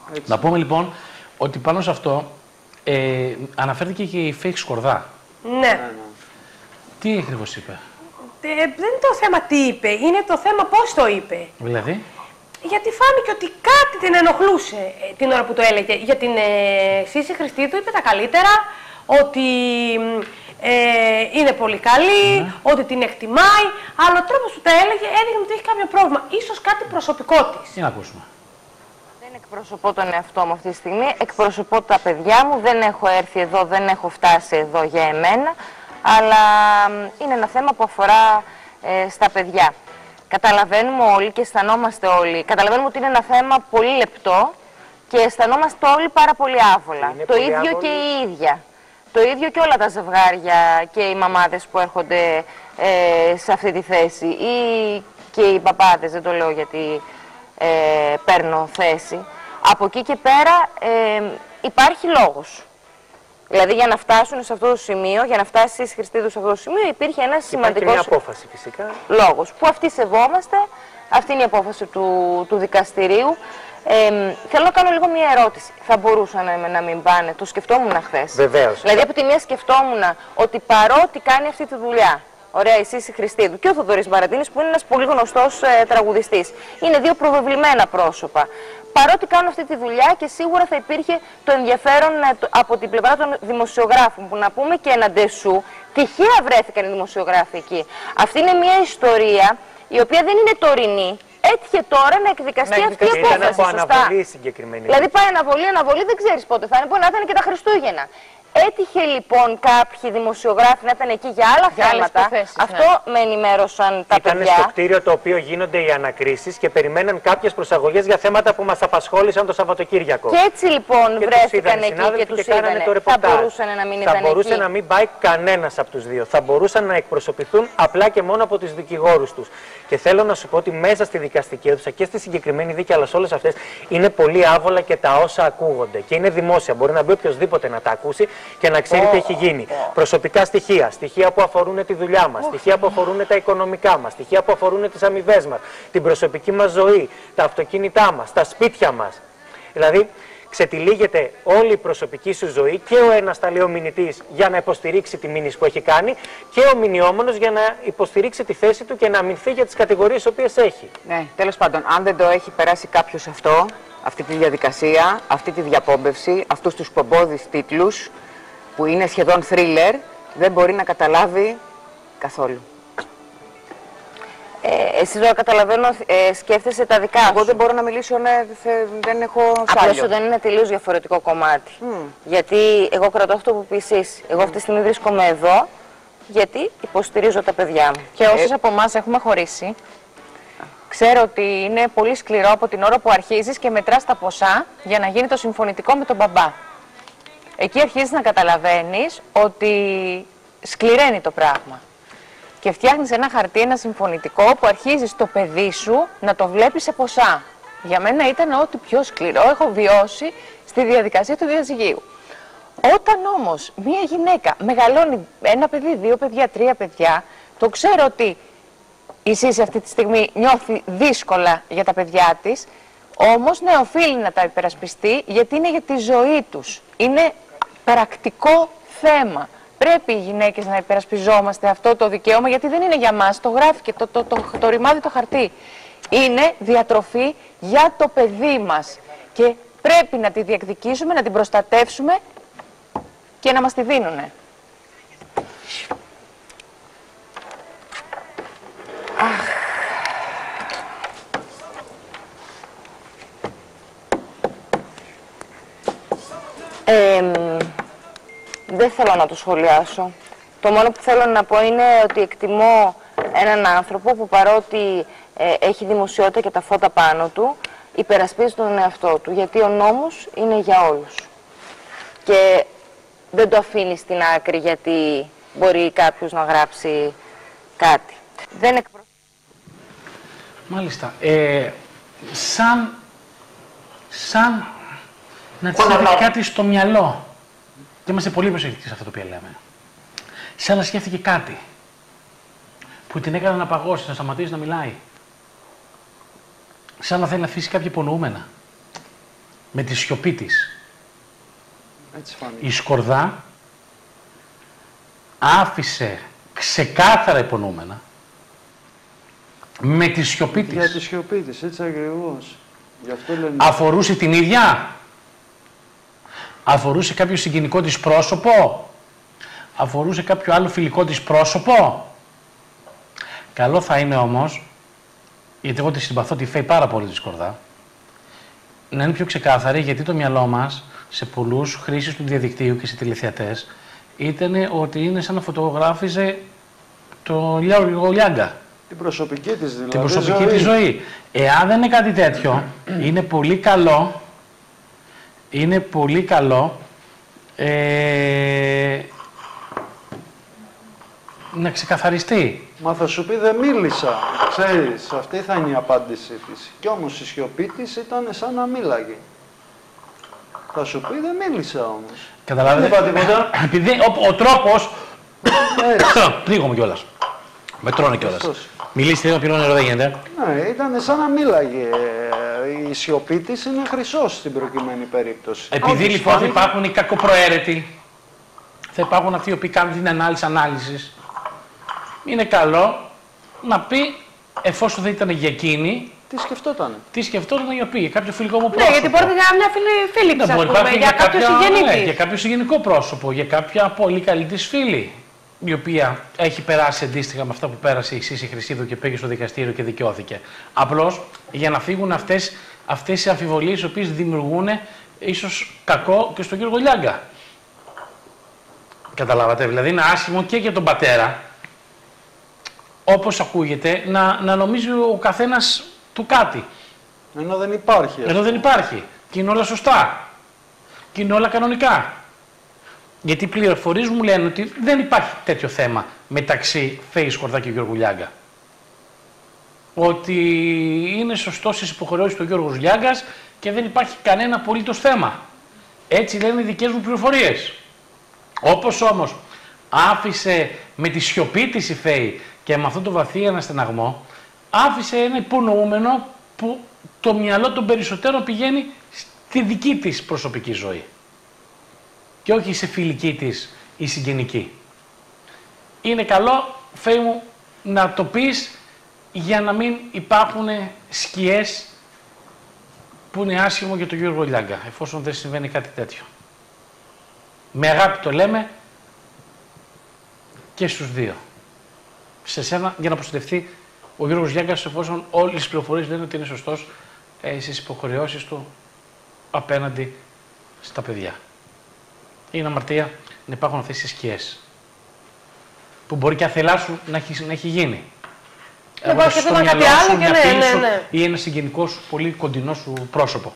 Να πούμε λοιπόν ότι πάνω σε αυτό αναφέρθηκε και η fake σκορδά. Ναι. Τι ακριβώς είπε? Δεν είναι το θέμα τι είπε, είναι το θέμα πώς το είπε. Δηλαδή? Γιατί φάνηκε ότι κάτι την ενοχλούσε την ώρα που το έλεγε. Για την Σύση Χριστίδου είπε τα καλύτερα, ότι είναι πολύ καλή, ότι την εκτιμάει, αλλά ο τρόπος που τα έλεγε έδειχνε ότι έχει κάποιο πρόβλημα. Ίσως κάτι προσωπικό της. Τι να ακούσουμε. Δεν εκπροσωπώ τον εαυτό μου αυτή τη στιγμή, εκπροσωπώ τα παιδιά μου, δεν έχω έρθει εδώ, δεν έχω φτάσει εδώ για εμένα, αλλά είναι ένα θέμα που αφορά στα παιδιά. Καταλαβαίνουμε όλοι και αισθανόμαστε όλοι, καταλαβαίνουμε ότι είναι ένα θέμα πολύ λεπτό και αισθανόμαστε όλοι πάρα πολύ άβολα. Το ίδιο άβολη. Και η ίδια. Το ίδιο και όλα τα ζευγάρια και οι μαμάδες που έρχονται σε αυτή τη θέση ή και οι παπάδες, δεν το λέω γιατί παίρνω θέση. Από εκεί και πέρα υπάρχει λόγος. Δηλαδή για να φτάσουν σε αυτό το σημείο, για να φτάσει η Χριστίδου σε αυτό το σημείο, υπήρχε ένας σημαντικός μια απόφαση φυσικά. Λόγος, που αυτή σεβόμαστε, αυτή είναι η απόφαση του δικαστηρίου. Θέλω να κάνω λίγο μια ερώτηση. Θα μπορούσαν να μην πάνε, το σκεφτόμουν χθες. Βεβαίως. Δηλαδή από τη μία σκεφτόμουν ότι παρότι κάνει αυτή τη δουλειά, ωραία, η Σύση Χριστίδου και ο Θοδωρής Μπαραντίνης που είναι ένας πολύ γνωστός τραγουδιστής, είναι δύο προβεβλημένα πρόσωπα. Παρότι κάνουν αυτή τη δουλειά και σίγουρα θα υπήρχε το ενδιαφέρον από την πλευρά των δημοσιογράφων, που να πούμε και ένα ντεσού, τυχαία βρέθηκαν οι δημοσιογράφοι εκεί. Αυτή είναι μια ιστορία η οποία δεν είναι τωρινή. Έτυχε τώρα να εκδικαστεί αυτή η απόφαση. Ήταν από αναβολή συγκεκριμένη. Δηλαδή πάει αναβολή, δεν ξέρεις πότε θα είναι, μπορεί να ήταν και τα Χριστούγεννα. Έτυχε λοιπόν κάποιοι δημοσιογράφοι να ήταν εκεί για άλλα θέματα. Αυτό με ενημέρωσαν τα παιδιά. Ήταν στο κτίριο το οποίο γίνονται οι ανακρίσεις και περιμέναν κάποιες προσαγωγές για θέματα που μας απασχόλησαν το Σαββατοκύριακο. Και έτσι λοιπόν βρέθηκαν εκεί και τους είδανε. Θα μπορούσαν να μην ήταν εκεί. Θα μπορούσε να μην πάει κανένας από τους δύο. Θα μπορούσαν να εκπροσωπηθούν απλά και μόνο από τους δικηγόρους τους. Και θέλω να σου πω ότι μέσα στη δικαστική αίθουσα και στη συγκεκριμένη δίκη, αλλά σε όλες αυτές, είναι πολύ άβολα και τα όσα ακούγονται. Και είναι δημόσια. Μπορεί να μπει οποιοδήποτε να τα ακούσει και να ξέρει τι έχει γίνει. Προσωπικά στοιχεία, στοιχεία που αφορούν τη δουλειά μας, στοιχεία που αφορούν τα οικονομικά μας, στοιχεία που αφορούν τις αμοιβές μας, την προσωπική μας ζωή, τα αυτοκίνητά μας, τα σπίτια μας. Δηλαδή, ξετυλίγεται όλη η προσωπική σου ζωή και ο ένας ταλαιομηνητής για να υποστηρίξει τη μήνυση που έχει κάνει και ο μηνιόμενος για να υποστηρίξει τη θέση του και να αμυνθεί για τις κατηγορίες τις οποίες έχει. Ναι, τέλος πάντων, αν δεν το έχει περάσει κάποιος αυτό, αυτή τη διαδικασία, αυτή τη διαπόμπευση, αυτούς τους πομπόδεις τίτλους, που είναι σχεδόν θρίλερ, δεν μπορεί να καταλάβει καθόλου. Εσύ τώρα καταλαβαίνω, σκέφτεσαι τα δικά σου. Εγώ δεν μπορώ να μιλήσω, δεν έχω σάλιο. Απλώς δεν είναι τελείως διαφορετικό κομμάτι. Γιατί εγώ κρατώ αυτό που πει εσείς. Εγώ αυτή τη στιγμή βρίσκομαι εδώ, γιατί υποστηρίζω τα παιδιά μου. Και όσες από εμάς έχουμε χωρίσει, ξέρω ότι είναι πολύ σκληρό από την ώρα που αρχίζεις και μετράς τα ποσά για να γίνει το συμφωνητικό με τον μπαμπά. Εκεί αρχίζεις να καταλαβαίνεις ότι σκληραίνει το πράγμα. Και φτιάχνεις ένα χαρτί, ένα συμφωνητικό που αρχίζεις το παιδί σου να το βλέπεις σε ποσά. Για μένα ήταν ό,τι πιο σκληρό έχω βιώσει στη διαδικασία του διαζυγίου. Όταν όμως μία γυναίκα μεγαλώνει ένα παιδί, δύο παιδιά, τρία παιδιά, το ξέρω ότι η Σύση αυτή τη στιγμή νιώθει δύσκολα για τα παιδιά της, όμως ναι, οφείλει να τα υπερασπιστεί γιατί είναι για τη ζωή τους. Είναι πρακτικό θέμα. Πρέπει οι γυναίκες να υπερασπιζόμαστε αυτό το δικαίωμα, γιατί δεν είναι για μας, το γράφει και το ρημάδι το χαρτί. Είναι διατροφή για το παιδί μας και πρέπει να τη διεκδικήσουμε, να την προστατεύσουμε και να μας τη δίνουνε. Δεν θέλω να το σχολιάσω. Το μόνο που θέλω να πω είναι ότι εκτιμώ έναν άνθρωπο που παρότι έχει δημοσιότητα και τα φώτα πάνω του, υπερασπίζει τον εαυτό του, γιατί ο νόμος είναι για όλους. Και δεν το αφήνει στην άκρη γιατί μπορεί κάποιος να γράψει κάτι. Δεν Μάλιστα. Σαν να της έρθει κάτι στο μυαλό. Και είμαστε πολύ προσεκτικοί σε αυτό το οποίο λέμε. Σαν να σκέφτηκε κάτι που την έκανε να παγώσει, να σταματήσει να μιλάει. Σαν να θέλει να αφήσει κάποια υπονοούμενα. με τη σιωπή της. Έτσι φάνηκε. Η Σκορδά άφησε ξεκάθαρα υπονοούμενα με τη σιωπή της. Για τη σιωπή της, έτσι ακριβώς. Γι' αυτό λένε... Αφορούσε την ίδια. Αφορούσε κάποιο συγγενικό της πρόσωπο. Αφορούσε κάποιο άλλο φιλικό της πρόσωπο. Καλό θα είναι όμως, γιατί εγώ τη συμπαθώ τη Φέη πάρα πολύ τη Σκορδά, να είναι πιο ξεκάθαρη, γιατί το μυαλό μας σε πολλούς χρήσεις του διαδικτύου και σε τηλεθεατές ήταν ότι είναι σαν να φωτογράφιζε το Γιώργο Λιάγκα. Την προσωπική της δηλαδή. Την προσωπική της ζωή. Εάν δεν είναι κάτι τέτοιο, είναι πολύ καλό, να ξεκαθαριστεί. Μα θα σου πει δεν μίλησα, ξέρεις, αυτή θα είναι η απάντησή της. Κι όμως η σιωπή της ήταν σαν να μίλαγε. Θα σου πει δεν μίλησα όμως. Καταλάβετε. Δεν είπα τίποτα. Επειδή ο τρόπος... Πνίγομαι κιόλας. Με τρώνε κιόλας. Σωστός. Μιλήστε, ένα πίνω νερό δεν γίνεται. Ναι, ήταν σαν να μίλαγε. Η σιωπή της είναι χρυσός στην προκειμένη περίπτωση. Επειδή Όντως, λοιπόν θα φάνηκε. υπάρχουν οι κακοπροαίρετοι, θα υπάρχουν αυτοί οι οποίοι κάνουν την ανάλυση, είναι καλό να πει, εφόσον δεν ήταν για εκείνη, Τι σκεφτότανε. τι σκεφτόταν για πει, για κάποιο φιλικό μου Ναι, πρόσωπο. γιατί μπορεί για μια φίλη της, Ναι, ας μπορεί πούμε, υπάρχει για κάποιο συγγενή ναι, της. για κάποιο συγγενικό πρόσωπο, για κάποια πολύ καλή της φίλη, η οποία έχει περάσει αντίστοιχα με αυτά που πέρασε η Σύση Χρυσίδου και πήγε στο δικαστήριο και δικαιώθηκε. Απλώς για να φύγουν αυτές οι αμφιβολίες, οι οποίες δημιουργούν ίσως κακό και στον κύριο Λιάγκα. Καταλάβατε, δηλαδή είναι άσχημο και για τον πατέρα, όπως ακούγεται, να νομίζει ο καθένας του κάτι. Ενώ δεν υπάρχει. Ενώ δεν υπάρχει. Και είναι όλα σωστά. Και είναι όλα κανονικά. Γιατί οι πληροφορίες μου λένε ότι δεν υπάρχει τέτοιο θέμα μεταξύ Φέη Σκορδά και Γιώργου Λιάγκα. Ότι είναι σωστός στις υποχρεώσεις του Γιώργου Λιάγκας και δεν υπάρχει κανένα απολύτως θέμα. Έτσι λένε οι δικές μου πληροφορίες. Όπως όμως άφησε με τη σιωπή της η Φέη και με αυτό το βαθύ αναστεναγμό, άφησε ένα υπονοούμενο που το μυαλό των περισσότερων πηγαίνει στη δική της προσωπική ζωή. Και όχι σε φιλική της ή συγγενική. Είναι καλό, Φέη μου, να το πεις για να μην υπάρχουν σκιές που είναι άσχημο για τον Γιώργο Λιάγκα, εφόσον δεν συμβαίνει κάτι τέτοιο. Με αγάπη το λέμε και στους δύο. Σε σένα για να προστατευτεί ο Γιώργος Λιάγκας, εφόσον όλες οι πληροφορίες λένε ότι είναι σωστός στις υποχρεώσεις του απέναντι στα παιδιά. Είναι αμαρτία να υπάρχουν αυτές οι σκιές που μπορεί και αθελά σου να έχει γίνει. Να πάω και θέλω κάτι άλλο και ναι. Ή ένα συγγενικό σου πολύ κοντινό σου πρόσωπο.